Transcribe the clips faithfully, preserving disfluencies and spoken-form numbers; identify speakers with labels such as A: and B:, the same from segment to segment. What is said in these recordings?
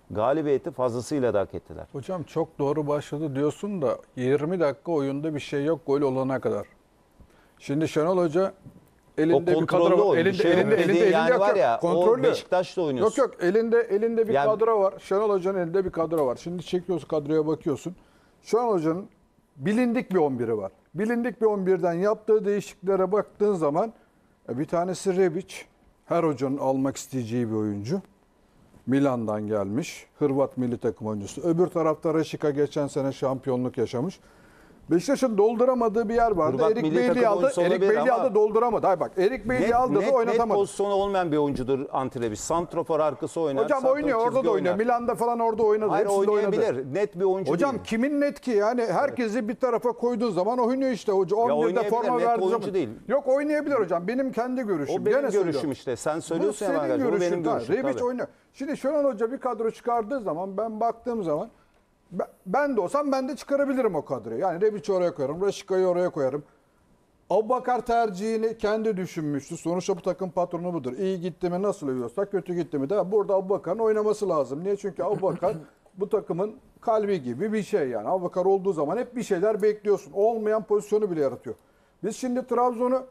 A: galibiyeti fazlasıyla da hak ettiler.
B: Hocam çok doğru başladı diyorsun da yirmi dakika oyunda bir şey yok gol olana kadar. Şimdi Şenol Hoca elinde
A: o
B: bir kadro var.
A: oyun,
B: Elinde
A: şey
B: elinde elinde, elinde
A: yani
B: yok,
A: var ya,
B: kontrollü.
A: o Beşiktaş'ta oynuyorsun.
B: Yok yok elinde elinde bir
A: Yani,
B: kadro var. Şenol Hoca'nın elinde bir kadro var. Şimdi çekiyorsun kadroya bakıyorsun. Şenol Hoca'nın bilindik bir on biri var. Bilindik bir on birden yaptığı değişikliklere baktığın zaman bir tanesi Rebic. Her hocanın almak isteyeceği bir oyuncu. Milan'dan gelmiş. Hırvat milli takım oyuncusu. Öbür tarafta Raşika geçen sene şampiyonluk yaşamış. Beşiktaş'ın dolduramadığı bir yer vardı.
A: Hırvat
B: Erik
A: milli
B: Beyliği
A: takım
B: aldı.
A: oyuncusu
B: Erik
A: olabilir
B: Beyliği
A: ama-
B: aldı dolduramadı. Hayır bak Erik Beyliği
A: Net,
B: aldı da
A: net, net
B: oynatamadı.
A: pozisyonu olmayan bir oyuncudur Antrebi. Santrofor arkası oynar.
B: Hocam
A: santrofor
B: oynuyor orada
A: çizgi
B: da oynuyor.
A: oynar.
B: Milan'da falan orada oynadı.
A: Hayır
B: Hepsinde
A: oynayabilir.
B: oynadı.
A: Net bir oyuncu
B: Hocam
A: değil.
B: kimin net ki yani herkesi bir tarafa koyduğun zaman oynuyor işte hoca. on birde
A: oynayabilir,
B: forma
A: net
B: verdiği
A: oyuncu
B: zaman.
A: değil.
B: Yok oynayabilir hocam. Benim kendi görüşüm.
A: O benim
B: Gene
A: görüşüm
B: söylüyorum.
A: işte. Sen
B: Bu
A: söylüyorsun ya.
B: senin
A: Bagaj, o
B: görüşün.
A: benim
B: Ha,
A: görüşüm.
B: Rebic
A: tabii.
B: oynuyor. Şimdi Şenol Hoca bir kadro çıkardığı zaman ben baktığım zaman ben- ben de olsam ben de çıkarabilirim o kadroyu. Yani Rebic'i oraya koyarım. Raşika'yı oraya koyarım. Abubakar tercihini kendi düşünmüştü. Sonuçta bu takım patronu budur. İyi gitti mi nasıl övüyorsak, kötü gitti mi de burada Abubakar'ın oynaması lazım. Niye? Çünkü Abubakar bu takımın kalbi gibi bir şey yani. Abubakar olduğu zaman hep bir şeyler bekliyorsun. Olmayan pozisyonu bile yaratıyor. Biz şimdi Trabzon'u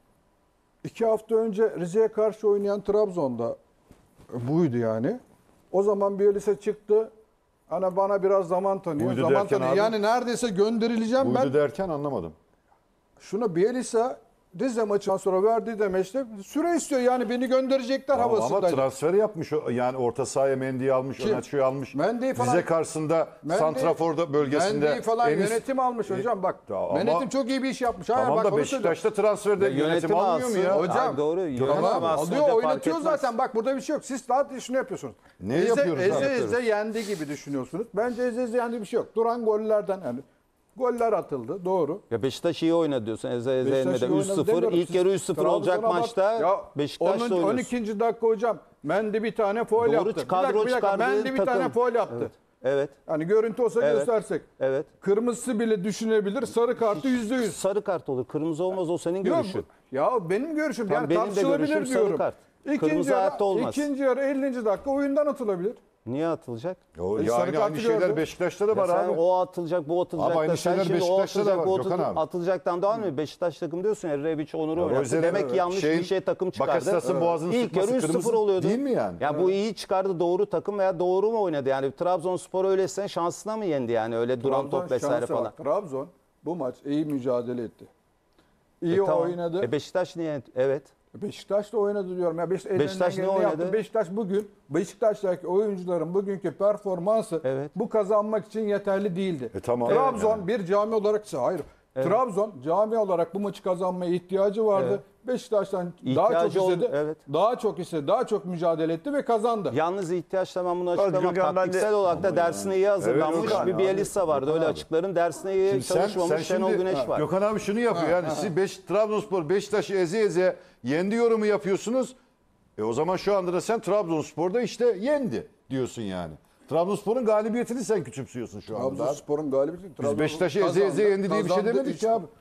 B: iki hafta önce Rize'ye karşı oynayan Trabzon'da buydu yani. O zaman Bielsa çıktı. Hani bana biraz zaman tanıyor.
C: Buydu
B: zaman
C: derken
B: tanıyor.
C: abi?
B: Yani neredeyse gönderileceğim
C: Buydu
B: ben.
C: derken anlamadım.
B: Şuna Bielsa Rize maçından sonra verdiği demeçte süre istiyor yani beni gönderecekler
C: Ama, ama
B: havasındaydı.
C: transfer yapmış. o- Yani orta sahaya Mendy'yi almış,
B: Kim?
C: Önaço'yu almış.
B: Mendy'yi falan-
C: Rize karşısında
B: Mendy-
C: Santrafor'da bölgesinde.
B: Mendy'yi falan
C: en üst-
B: yönetim almış
C: E,
B: hocam bak.
C: Ya ama-
B: Yönetim çok iyi bir iş yapmış. Hayır,
C: Tamam
B: bak,
C: da
B: onu
C: Beşiktaş'ta transferde
A: Ya
C: yönetim
A: yönetimi
C: almıyor mu
A: alsın.
C: ya?
A: Hocam,
B: Hocam,
A: doğru. Yönetim
B: Tamam,
A: alsın
B: alıyor
A: hoca, fark
B: oynatıyor
A: etmez.
B: zaten. Bak burada bir şey yok. Siz saat şunu yapıyorsunuz.
C: Ne
B: eze,
C: yapıyoruz
B: Eze
C: abi?
B: eze yendi gibi düşünüyorsunuz. Bence eze eze yendi bir şey yok. Duran gollerden yani goller atıldı. Doğru.
A: Ya Beşiktaş iyi oynadı diyorsun. Eze eze
B: Beşiktaş
A: yenmedi.
B: iyi
A: üç
B: oynadı
A: sıfır.
B: demiyorum.
A: İlk
B: Siz
A: yarı üç sıfır olacak
B: Trabzon'a bak.
A: maçta
B: Ya,
A: Beşiktaş'la
B: onun
A: oynuyorsun.
B: on ikinci dakika hocam. Mendy bir tane faul
A: Doğru,
B: yaptı. Bir
A: kadro
B: dakika, bir dakika.
A: çıkardığı
B: Mendy bir
A: takım.
B: tane faul yaptı.
A: Evet. Evet.
B: Hani görüntü olsa
A: Evet.
B: göstersek.
A: Evet.
B: Kırmızısı bile düşünebilir. Sarı kartı yüzde yüz.
A: Sarı kart olur. Kırmızı olmaz. O senin
B: Yok,
A: görüşün.
B: ya benim görüşüm
A: Tamam,
B: yani
A: benim de
B: tartışılabilir
A: görüşüm sarı
B: diyorum.
A: kart.
B: İkinci
A: Kırmızı
B: yarı,
A: hayatta olmaz.
B: ikinci yarı ellinci dakika oyundan atılabilir.
A: Niye atılacak?
C: O,
B: E,
C: ya
B: sarı
C: aynı,
B: kartı
C: aynı şeyler
B: gördü.
C: Beşiktaş'ta da
A: Ya
C: var
A: sen
C: abi.
A: o atılacak, bu atılacak.
C: Abi aynı
A: da sen
C: şeyler
A: şimdi o
C: Beşiktaş'ta da
A: atılacak,
C: var
A: bu
C: Gökhan
A: atılacak,
C: abi.
A: atılacaktan devam mı? Beşiktaş takım diyorsun ya Rebic Onur'u oynattı.
C: Royce
A: Demek ki
C: evet.
A: yanlış
C: Şeyin,
A: bir şey takım çıkardı.
C: Bakasetas'ın boğazını
A: İlk
C: sıkması
A: yarı üç sıfır
C: kırmızı
A: oluyordu.
C: değil mi yani?
A: Ya bu iyi çıkardı, doğru takım veya doğru mu oynadı? Yani Trabzonspor öyleyse şansına mı yendi yani öyle duran
B: Trabzon
A: top vesaire
B: şansı var.
A: falan.
B: Trabzon bu maç iyi mücadele etti. İyi
A: E, tamam.
B: oynadı.
A: E, Beşiktaş niye? Evet.
B: Beşiktaş da oynadı diyorum. Ya Beşiktaş,
A: Beşiktaş ne
B: elinden geleni
A: oynadı?
B: yaptı. Beşiktaş bugün Beşiktaş'taki oyuncuların bugünkü performansı
A: Evet.
B: bu kazanmak için yeterli değildi.
C: E, tamam.
B: Trabzon
C: Evet.
B: bir cami olarak hayır. Trabzon cami olarak bu maçı kazanmaya ihtiyacı vardı.
A: Evet.
B: Beşiktaş'tan daha çok
A: İhtiyacı oldu,
B: istedi.
A: evet.
B: Daha çok istedi. Daha çok mücadele etti ve kazandı.
A: Yalnız ihtiyaçla ben bunu açıklamam.
D: Gökhan, ben de-
A: Taktiksel olarak da dersine iyi hazırlanmış
C: Evet, Gökhan
A: bir
C: abi.
A: Bielisa vardı.
C: Gökhan
A: Öyle
C: abi.
A: açıkların. Dersine iyi
C: Şimdi sen,
A: çalışmamış
C: sen
A: Şenol
C: şimdi,
A: Güneş var.
C: Gökhan abi şunu yapıyor yani siz beş, Trabzonspor Beşiktaş'ı eze eze yendi yorumu yapıyorsunuz. E o zaman şu anda da sen Trabzonspor'da işte yendi diyorsun yani. Trabzonspor'un galibiyetini sen küçümsüyorsun şu anda.
B: Trabzonspor'un galibiyeti.
C: Biz Beşiktaş'ı eze eze yendi diye bir şey demedik ki abi.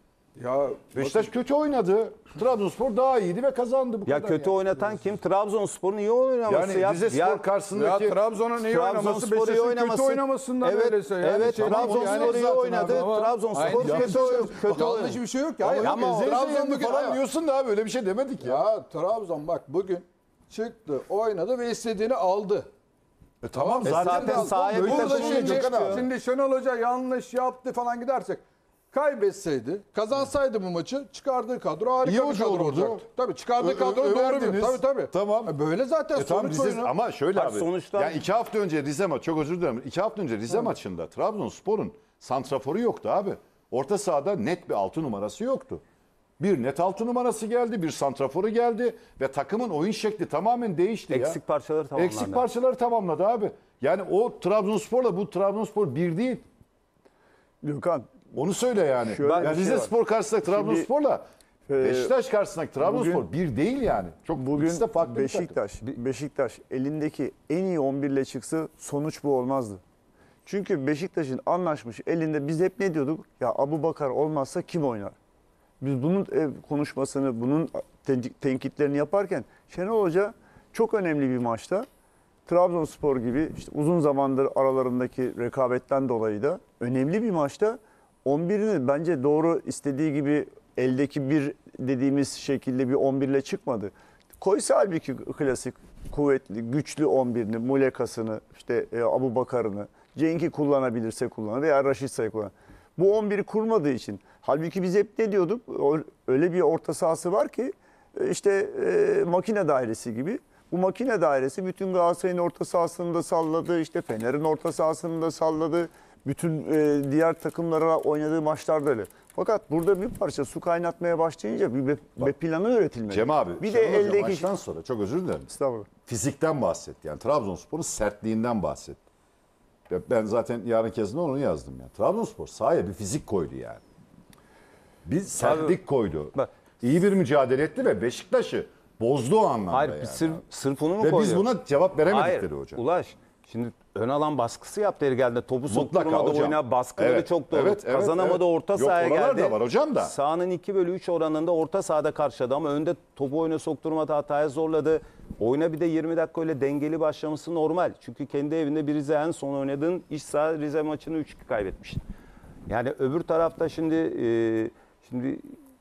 B: Ya
C: Beşiktaş kötü oynadı. Trabzonspor daha iyiydi ve kazandı bu
A: Ya
C: kadar.
A: kötü oynatan kim? Trabzonspor'un iyi oynaması
C: Yani
A: ya.
C: Rize Spor
A: Ya-
B: Ya
C: karşısındaki
B: Trabzon'un iyi oynaması
A: Trabzonspor iyi
B: Beşiktaş'ın
A: oynaması.
B: kötü oynamasından
A: Evet,
B: öyleyse. Yani
A: evet,
B: şey-
A: Trabzonspor
B: yani
A: iyi
B: zaten
A: oynadı.
B: ama-
A: Trabzonspor
B: Aynı
A: kötü
B: yanlış-
A: oynadı. Kötü
B: Yanlış
A: oynadı.
B: bir şey yok ya.
C: Ama,
B: Ama
C: ama eze eze
B: Trabzon
C: yendi
B: bugün
C: falan diyorsun da abi öyle bir şey demedik ya.
B: Ya Trabzon bak bugün çıktı, oynadı ve istediğini aldı.
C: E tamam
A: E
C: zaten,
A: zaten
C: de-
A: sahaya bir
B: Burada
A: takım
B: şimdi,
A: oyuncu çıkıyor.
B: şimdi Şenol Hoca yanlış yaptı falan gidersek kaybetseydi, kazansaydı bu maçı çıkardığı kadro harika
C: İyi
B: bir
C: hoca
B: kadro
C: olurdu.
B: olacaktı. Tabii çıkardığı
C: Ö- ö-
B: kadro doğru bir.
C: överdiniz.
B: Tabii tabii.
C: Tamam.
B: E böyle zaten
C: E tamam,
B: sonuç
C: Rize,
B: oyunu.
C: ama şöyle
A: Bak
C: abi.
A: sonuçta-
C: Yani iki hafta önce Rize maç çok özür dilerim. İki hafta önce Rize maçında Trabzonspor'un santraforu yoktu abi. Orta sahada net bir altı numarası yoktu. Bir net altı numarası geldi, bir santraforu geldi ve takımın oyun şekli tamamen değişti ya.
A: Eksik parçaları tamamlandı.
C: Eksik parçaları tamamladı abi. Yani o Trabzonspor'la bu Trabzonspor bir değil.
D: Gökhan,
C: Onu söyle yani.
D: Şöyle
C: Yani
D: bir şey
C: Rize
D: var.
C: Spor karşısındaki Trabzonspor'la
D: e,
C: Beşiktaş karşısındaki Trabzonspor
D: bugün-
C: bir değil yani. Çok
D: bugün
C: ikisi de farklı bir takım.
D: Beşiktaş, Beşiktaş elindeki en iyi on bir ile çıksa sonuç bu olmazdı. Çünkü Beşiktaş'ın anlaşmış elinde biz hep ne diyorduk? Ya Abubakar olmazsa kim oynar? Biz bunun e, konuşmasını, bunun ten- tenkitlerini yaparken Şenol Hoca çok önemli bir maçta Trabzonspor gibi işte uzun zamandır aralarındaki rekabetten dolayı da önemli bir maçta on birini bence doğru istediği gibi eldeki bir dediğimiz şekilde bir on bir ile çıkmadı. Koysa halbuki klasik kuvvetli, güçlü on birini, Mulekas'ını, işte e, Abubakar'ını, Cenk'i kullanabilirse kullanır veya Raşitsa'yı kullanır. Bu on biri kurmadığı için. Halbuki biz hep ne diyorduk? O, öyle bir orta sahası var ki e, işte e, makine dairesi gibi. Bu makine dairesi bütün Galatasaray'ın orta sahasını da salladı, işte Fener'in orta sahasını da salladı. Bütün e, diğer takımlara oynadığı maçlarda öyle. Fakat burada bir parça su kaynatmaya başlayınca bir, bir planı üretilmeli.
C: Cem abi,
D: bir de
C: Şenol Hoca
D: eldeki
C: maçtan sonra çok özür dilerim.
D: Estağfurullah.
C: Fizikten bahsetti. Yani Trabzonspor'un sertliğinden bahsetti. Ben zaten yarın kezinde onu yazdım. Yani. Trabzonspor sahaya bir fizik koydu yani. Bir sertlik koydu.
A: Bak-
C: İyi bir mücadele etti ve Beşiktaş'ı bozdu o anlamda
A: Hayır,
C: yani.
A: bir sırf, sırf onu mu
C: Ve
A: koyuyor?
C: biz buna cevap veremedikleri
A: Hayır,
C: hocam.
A: Ulaş. Şimdi ön alan baskısı yaptı yeri geldi. Topu
C: Mutlaka
A: sokturmadı
C: hocam.
A: oyuna. Baskıları
C: Evet,
A: çok doğru.
C: evet, evet,
A: Kazanamadı,
C: evet.
A: orta
C: Yok,
A: sahaya
C: oralar
A: geldi.
C: da var hocam da.
A: Sahanın iki bölü üç oranında orta sahada karşıladı ama önde topu oyuna sokturmadı, hataya zorladı. Oyuna bir de yirmi dakika öyle dengeli başlaması normal. Çünkü kendi evinde bir Rize en son oynadığın iç saha Rize maçını üç iki kaybetmiştin. Yani öbür tarafta şimdi e, şimdi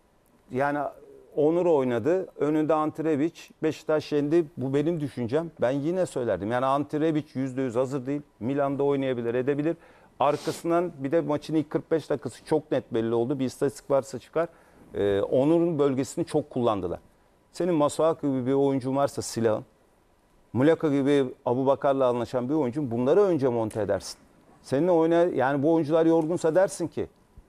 A: yani Onur oynadı. Önünde Ante Rebic. Beşiktaş yendi. Bu benim düşüncem. Ben yine söylerdim. Yani Ante Rebic yüzde yüz hazır değil. Milan'da oynayabilir, edebilir. Arkasından bir de maçın ilk kırk beş dakikası çok net belli oldu. Bir istatistik varsa çıkar. Ee, Onur'un bölgesini çok kullandılar. Senin Masuaku gibi bir oyuncun varsa silahın. Muleka gibi Abubakar'la anlaşan bir oyuncun, bunları önce monte edersin. Seninle oyna, yani bu oyuncular yorgunsa dersin ki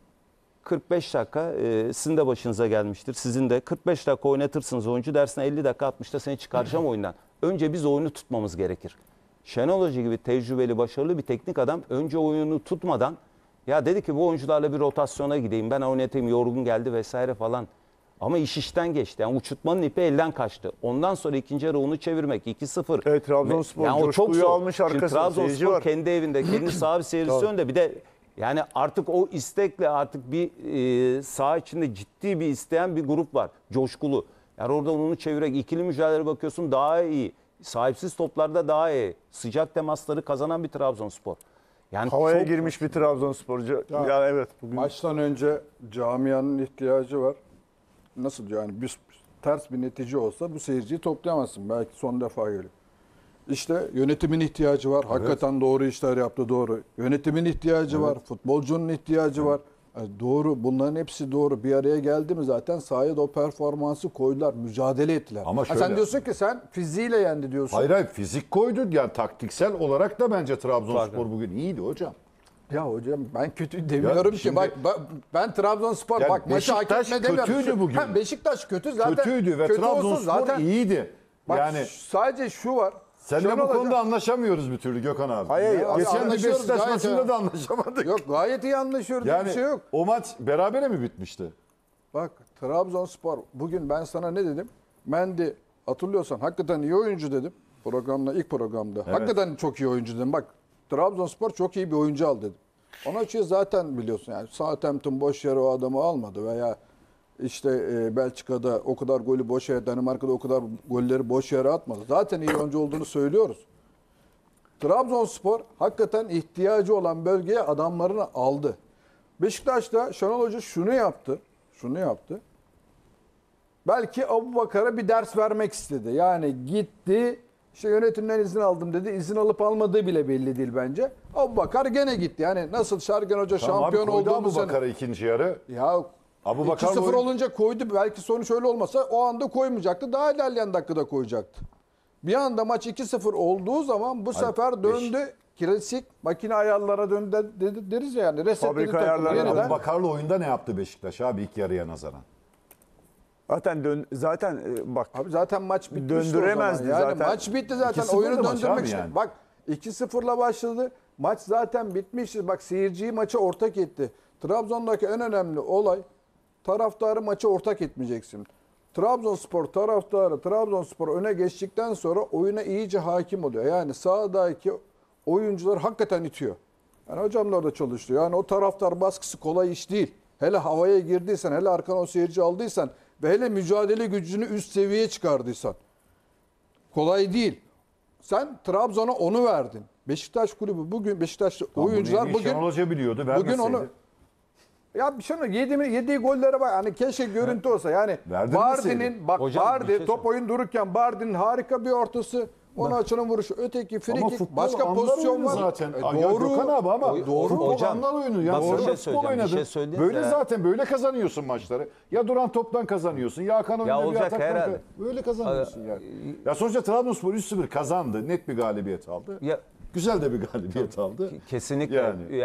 A: kırk beş dakika e, sizin de başınıza gelmiştir. Sizin de kırk beş dakika oynatırsınız oyuncu, dersin elli dakika altmışta seni çıkaracağım oyundan. Önce biz oyunu tutmamız gerekir. Şenol Hoca gibi tecrübeli, başarılı bir teknik adam önce oyunu tutmadan ya dedi ki bu oyuncularla bir rotasyona gideyim, ben oynatayım, yorgun geldi vesaire falan. Ama iş işten geçti. Yani uçurtmanın ipi elden kaçtı. Ondan sonra ikinci yarı onu çevirmek iki sıfır.
D: Evet, Trabzonspor
A: Yani o çok
D: coşkuyu
A: zor.
D: almış
A: Şimdi
D: arkasına, seyirci
A: Trabzonspor
D: var.
A: kendi evinde, kendi saha bir seyircisi önde. Bir de yani artık o istekle artık bir e, saha içinde ciddi bir isteyen bir grup var. Coşkulu. Yani oradan onu çevirerek ikili mücadelelere bakıyorsun, daha iyi. Sahipsiz toplarda daha iyi. Sıcak temasları kazanan bir Trabzonspor. Yani
D: Havaya
A: çok-
D: girmiş bir Trabzonsporcu. Ya, yani evet. Bugün
B: Maçtan önce camianın ihtiyacı var. Nasıl yani bir ters bir netice olsa bu seyirciyi toplayamazsın. Belki son defa geliyor. İşte yönetimin ihtiyacı var. Hakikaten doğru işler yaptı, doğru. Yönetimin ihtiyacı var. Futbolcunun ihtiyacı var. Yani doğru. Bunların hepsi doğru. Bir araya geldi mi zaten sahaya da o performansı koydular. Mücadele ettiler.
C: Ama
B: Ha,
C: şöyle-
B: sen diyorsun ki sen fiziğiyle yendi diyorsun.
C: Hayır hayır, fizik koydu. Yani taktiksel olarak da bence Trabzonspor
A: Farklı.
C: bugün iyiydi hocam.
B: Ya hocam ben kötü demiyorum ki.
C: şimdi-
B: Bak ben, ben Trabzonspor
C: Yani
B: bak maçı hak
C: Beşiktaş
B: etme demiyorum.
C: kötüydü bugün.
B: Ha, Beşiktaş kötü zaten.
C: Kötüydü ve
B: kötü olsun
C: Trabzonspor
B: zaten.
C: iyiydi.
B: Bak
C: yani
B: sadece şu var.
C: seninle
B: Şenol
C: bu
B: Hoca-
C: konuda anlaşamıyoruz bir türlü Gökhan abi.
D: Hayır, hayır,
C: Ya, geçen bir
B: anlaşıyoruz
C: Beşiktaş
B: gayet
C: maçında
B: ya.
C: da anlaşamadık.
B: Yok gayet iyi anlaşıyoruz.
C: Yani
B: Bir şey yok.
C: o maç berabere mi bitmişti?
B: Bak Trabzonspor bugün ben sana ne dedim? Mendy hatırlıyorsan hakikaten iyi oyuncu dedim. Programda ilk programda. Hakikaten çok iyi oyuncu dedim. Bak Trabzonspor çok iyi bir oyuncu aldı dedim. Onun için zaten biliyorsun yani Southampton boş yere o adamı almadı veya işte e, Belçika'da o kadar golü boş yere, Danimarka'da o kadar golleri boş yere atmadı. Zaten iyi oyuncu olduğunu söylüyoruz. Trabzonspor hakikaten ihtiyacı olan bölgeye adamlarını aldı. Beşiktaş'ta Şenol Hoca şunu yaptı. Şunu yaptı. Belki Abubakar'a bir ders vermek istedi. Yani gitti, işte yönetimden izin aldım dedi. İzin alıp almadığı bile belli değil bence. Abubakar gene gitti. Yani nasıl Sergen Hoca
C: Tamam
B: şampiyon
C: abi, koydu
B: olduğumuz sene.
C: Abubakar'a ikinci yarı.
B: Ya
C: Abubakar'la
B: iki sıfır
C: oyun-
B: olunca koydu. Belki sonuç öyle olmasa o anda koymayacaktı. Daha ilerleyen dakikada koyacaktı. Bir anda maç iki sıfır olduğu zaman bu sefer döndü. Klasik makine ayarlara döndü de- deriz ya yani. Resetledi
D: Fabrika
B: takımı
D: ayarlarına
B: yeniden.
C: Abubakar'la oyunda ne yaptı Beşiktaş abi ilk yarıya nazaran?
D: zaten dön, zaten e, bak
B: Abi zaten maç bitmişti
D: Döndüremezdi
B: o zaman. Yani
D: zaten.
B: maç bitti zaten.
C: iki sıfır
B: Oyunu
C: da maç
B: döndürmek
C: abi
B: için.
C: yani.
B: Bak iki sıfırla başladı. Maç zaten bitmişti. Bak seyirciyi maça ortak etti. Trabzon'daki en önemli olay taraftarı maça ortak etmeyeceksin. Trabzonspor taraftarı Trabzonspor öne geçtikten sonra oyuna iyice hakim oluyor. Yani sahadaki oyuncular hakikaten itiyor. Yani hocam da orada çalışıyor. Yani o taraftar baskısı kolay iş değil. Hele havaya girdiysen, hele arkana o seyirci aldıysan ve hele mücadele gücünü üst seviyeye çıkardıysan. Kolay değil. Sen Trabzon'a onu verdin. Beşiktaş kulübü bugün Beşiktaşlı oyuncular
C: Bunu
B: bugün
C: Şenol Hoca biliyordu.
B: bugün
C: Vermeseydi.
B: onu ya bir şey mi? Yedi, yediği gollere bak. Hani keşke görüntü olsa. Yani
C: Verdirmeseydi.
B: Bardin'in bak
A: Hocam, bir
B: Bardi
A: şey
B: top oyun dururken Bardin'in harika bir ortası. Ona açılan vuruşu. Öteki
C: Ama
B: frikik.
C: futbol
B: Başka
C: anlar
B: pozisyon
C: oyunu
B: var.
C: zaten.
B: E,
C: Ay, ya
B: doğru.
C: Gökhan abi ama
A: O-
C: doğru. futbol
A: hocam,
C: anlar oyunu. Ya
A: bak bir
C: sonra
A: şey
C: futbol
A: söyleyeceğim, bir
C: oynadın.
A: şey söylediniz
C: Böyle
A: ya.
C: zaten böyle kazanıyorsun maçları. Ya duran toptan kazanıyorsun. Ya Hakan oyunda bir
A: olacak
C: ataktan
A: herhalde.
C: ka- böyle kazanıyorsun yani. Ya sonuçta Trabzonspor üç sıfır kazandı. Net bir galibiyet aldı.
A: Ya
C: Güzel de bir galibiyet aldı.
A: kesinlikle.
C: Yani.